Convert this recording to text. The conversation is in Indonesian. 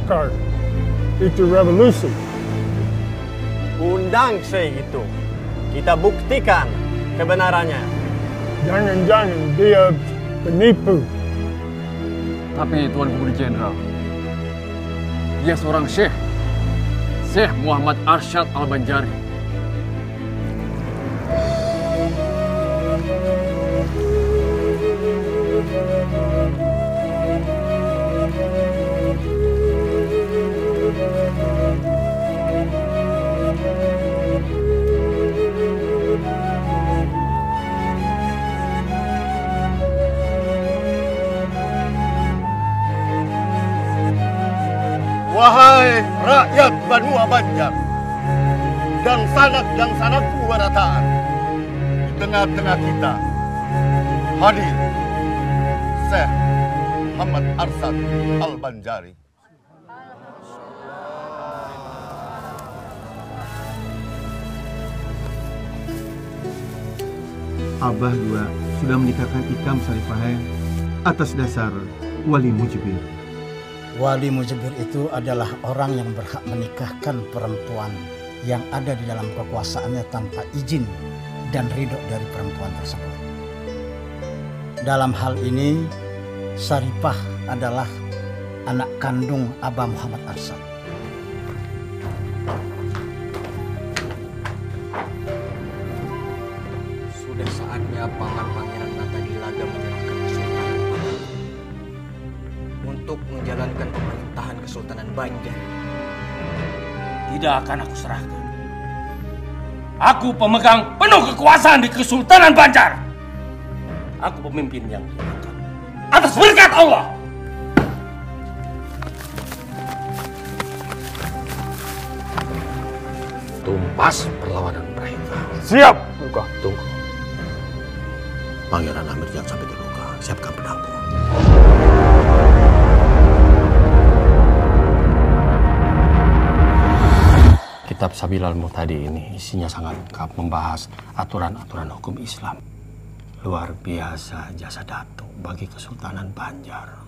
Sekar. Itu revolusi. Undang Syekh itu. Kita buktikan kebenarannya. Jangan-jangan dia penipu. Tapi Tuan Gubernur Jenderal, dia seorang Syekh. Syekh Muhammad Arsyad Al-Banjari. Wahai rakyat Banua Banjar dan sanak-sanakku warataan, di tengah-tengah kita hadir Syekh Muhammad Arsyad Al-Banjari. Abah juga sudah menikahkan Ikam Sarifahai atas dasar Wali Mujibir. Wali Mujibir itu adalah orang yang berhak menikahkan perempuan yang ada di dalam kekuasaannya tanpa izin dan ridho dari perempuan tersebut. Dalam hal ini, Saripah adalah anak kandung Abah Muhammad Arsyad. Sudah saatnya Paman Pangeran Natadilaga menyerahkan Kesultanan Banjar untuk menjalankan pemerintahan Kesultanan Banjar. Tidak akan aku serahkan. Aku pemegang penuh kekuasaan di Kesultanan Banjar. Aku pemimpin yang diangkat atas berkat Allah. Tumpas perlawanan mereka. Siap, Luka. Tunggu. Pangeran Amir jangan sampai terluka. Siapkan pedangmu. Kitab Sabilal Muhtadi ini isinya sangat lengkap membahas aturan-aturan hukum Islam. Luar biasa jasa Datuk bagi Kesultanan Banjar.